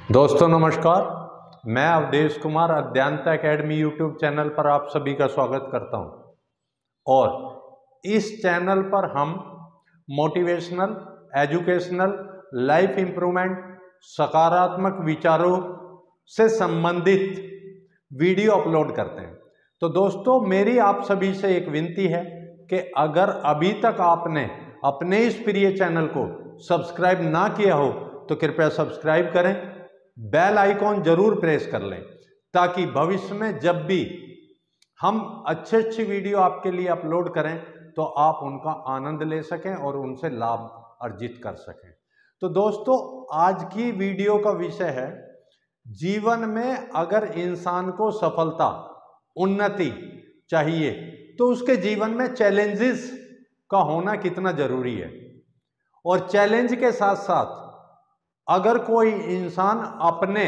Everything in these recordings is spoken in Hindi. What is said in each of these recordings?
दोस्तों नमस्कार, मैं Awadhesh Kumar Adhyayanta academy YouTube channel पर आप सभी का स्वागत करता हूं। और इस चैनल पर हम मोटिवेशनल, एजुकेशनल, लाइफ इम्प्रूवमेंट, सकारात्मक विचारों से संबंधित वीडियो अपलोड करते हैं। तो दोस्तों, मेरी आप सभी से एक विनती है कि अगर अभी तक आपने अपने इस प्रिय चैनल को सब्सक्राइब ना किया हो तो कृपया सब्सक्राइब करें, बेल आइकॉन जरूर प्रेस कर लें, ताकि भविष्य में जब भी हम अच्छी वीडियो आपके लिए अपलोड करें तो आप उनका आनंद ले सकें और उनसे लाभ अर्जित कर सकें। तो दोस्तों, आज की वीडियो का विषय है, जीवन में अगर इंसान को सफलता, उन्नति चाहिए तो उसके जीवन में चैलेंजेस का होना कितना जरूरी है। और चैलेंज के साथ साथ अगर कोई इंसान अपने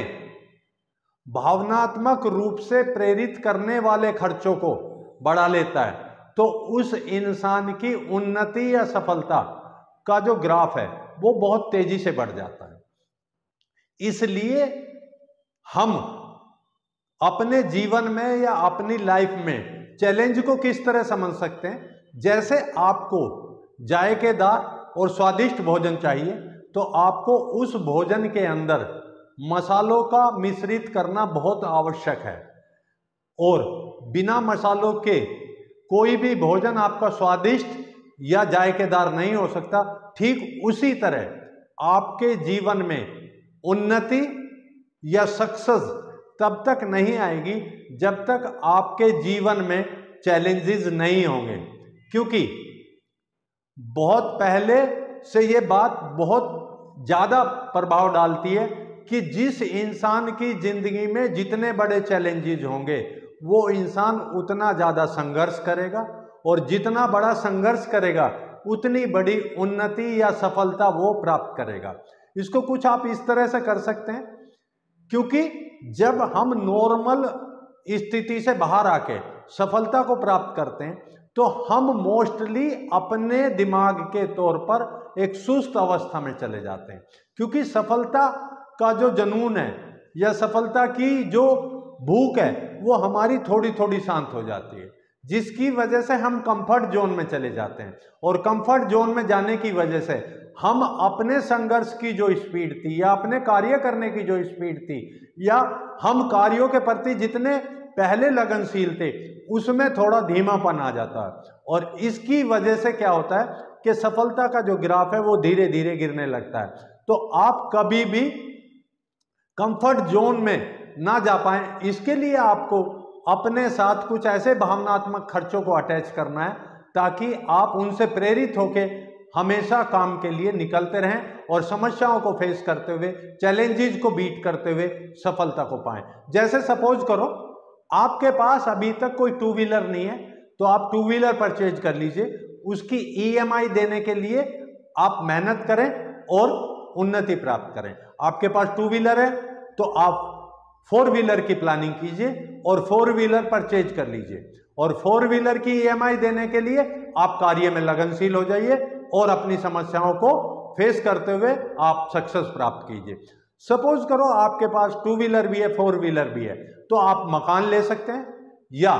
भावनात्मक रूप से प्रेरित करने वाले खर्चों को बढ़ा लेता है तो उस इंसान की उन्नति या सफलता का जो ग्राफ है वो बहुत तेजी से बढ़ जाता है। इसलिए हम अपने जीवन में या अपनी लाइफ में चैलेंज को किस तरह समझ सकते हैं। जैसे आपको जायकेदार और स्वादिष्ट भोजन चाहिए तो आपको उस भोजन के अंदर मसालों का मिश्रित करना बहुत आवश्यक है, और बिना मसालों के कोई भी भोजन आपका स्वादिष्ट या जायकेदार नहीं हो सकता। ठीक उसी तरह आपके जीवन में उन्नति या सक्सेस तब तक नहीं आएगी जब तक आपके जीवन में चैलेंजेस नहीं होंगे, क्योंकि बहुत पहले से ये बात बहुत ज्यादा प्रभाव डालती है कि जिस इंसान की जिंदगी में जितने बड़े चैलेंजेस होंगे वो इंसान उतना ज्यादा संघर्ष करेगा, और जितना बड़ा संघर्ष करेगा उतनी बड़ी उन्नति या सफलता वो प्राप्त करेगा। इसको कुछ आप इस तरह से कर सकते हैं, क्योंकि जब हम नॉर्मल स्थिति से बाहर आके सफलता को प्राप्त करते हैं तो हम मोस्टली अपने दिमाग के तौर पर एक सुस्त अवस्था में चले जाते हैं, क्योंकि सफलता का जो जुनून है या सफलता की जो भूख है वो हमारी थोड़ी थोड़ी शांत हो जाती है, जिसकी वजह से हम कंफर्ट जोन में चले जाते हैं। और कंफर्ट जोन में जाने की वजह से हम अपने संघर्ष की जो स्पीड थी या अपने कार्य करने की जो स्पीड थी या हम कार्यों के प्रति जितने पहले लगनशील थे उसमें थोड़ा धीमापन आ जाता है। और इसकी वजह से क्या होता है कि सफलता का जो ग्राफ है वो धीरे धीरे गिरने लगता है। तो आप कभी भी कंफर्ट जोन में ना जा पाए, इसके लिए आपको अपने साथ कुछ ऐसे भावनात्मक खर्चों को अटैच करना है ताकि आप उनसे प्रेरित होकर हमेशा काम के लिए निकलते रहें और समस्याओं को फेस करते हुए, चैलेंजेस को बीट करते हुए सफलता को पाएं। जैसे सपोज करो आपके पास अभी तक कोई टू व्हीलर नहीं है तो आप टू व्हीलर परचेज कर लीजिए, उसकी ईएमआई देने के लिए आप मेहनत करें और उन्नति प्राप्त करें। आपके पास टू व्हीलर है तो आप फोर व्हीलर की प्लानिंग कीजिए और फोर व्हीलर परचेज कर लीजिए, और फोर व्हीलर की ईएमआई देने के लिए आप कार्य में लगनशील हो जाइए और अपनी समस्याओं को फेस करते हुए आप सक्सेस प्राप्त कीजिए। सपोज करो आपके पास टू व्हीलर भी है, फोर व्हीलर भी है, तो आप मकान ले सकते हैं, या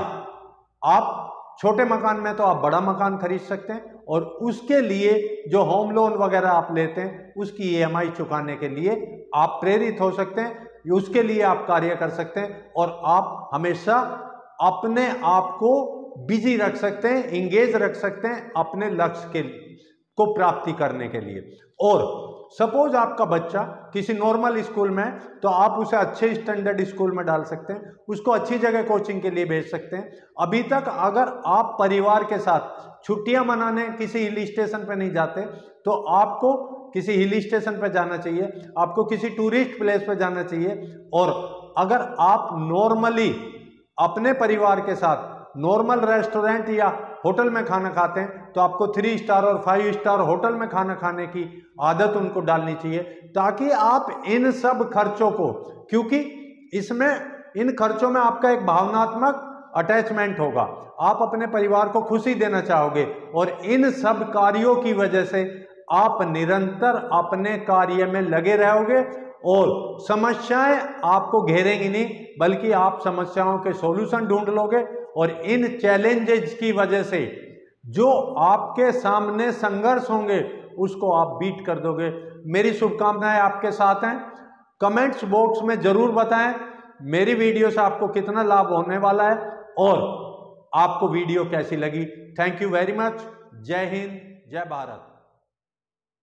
आप छोटे मकान में तो आप बड़ा मकान खरीद सकते हैं, और उसके लिए जो होम लोन वगैरह आप लेते हैं उसकी ईएमआई चुकाने के लिए आप प्रेरित हो सकते हैं, उसके लिए आप कार्य कर सकते हैं, और आप हमेशा अपने आप को बिजी रख सकते हैं, इंगेज रख सकते हैं अपने लक्ष्य को प्राप्ति करने के लिए। और सपोज आपका बच्चा किसी नॉर्मल स्कूल में है तो आप उसे अच्छे स्टैंडर्ड स्कूल में डाल सकते हैं, उसको अच्छी जगह कोचिंग के लिए भेज सकते हैं। अभी तक अगर आप परिवार के साथ छुट्टियां मनाने किसी हिल स्टेशन पर नहीं जाते तो आपको किसी हिल स्टेशन पर जाना चाहिए, आपको किसी टूरिस्ट प्लेस पर जाना चाहिए। और अगर आप नॉर्मली अपने परिवार के साथ नॉर्मल रेस्टोरेंट या होटल में खाना खाते हैं तो आपको 3 स्टार और 5 स्टार होटल में खाना खाने की आदत उनको डालनी चाहिए, ताकि आप इन सब खर्चों को, क्योंकि इसमें इन खर्चों में आपका एक भावनात्मक अटैचमेंट होगा, आप अपने परिवार को खुशी देना चाहोगे, और इन सब कार्यों की वजह से आप निरंतर अपने कार्य में लगे रहोगे और समस्याएं आपको घेरेंगी नहीं, बल्कि आप समस्याओं के सॉल्यूशन ढूंढ लोगे और इन चैलेंजेस की वजह से जो आपके सामने संघर्ष होंगे उसको आप बीट कर दोगे। मेरी शुभकामनाएं आपके साथ हैं। कमेंट्स बॉक्स में जरूर बताएं मेरी वीडियो से आपको कितना लाभ होने वाला है और आपको वीडियो कैसी लगी। Thank you very much. जय हिंद, जय भारत।